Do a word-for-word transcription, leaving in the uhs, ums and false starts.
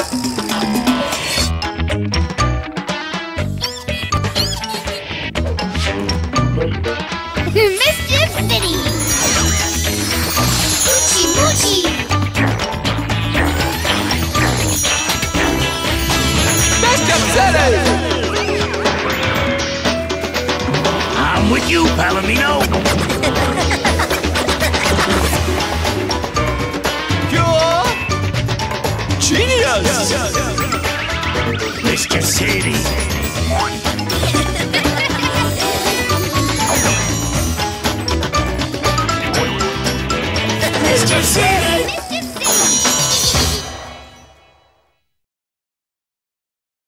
Mischief City! Moochie Moochie! Mischief City! I'm with you, Palomino.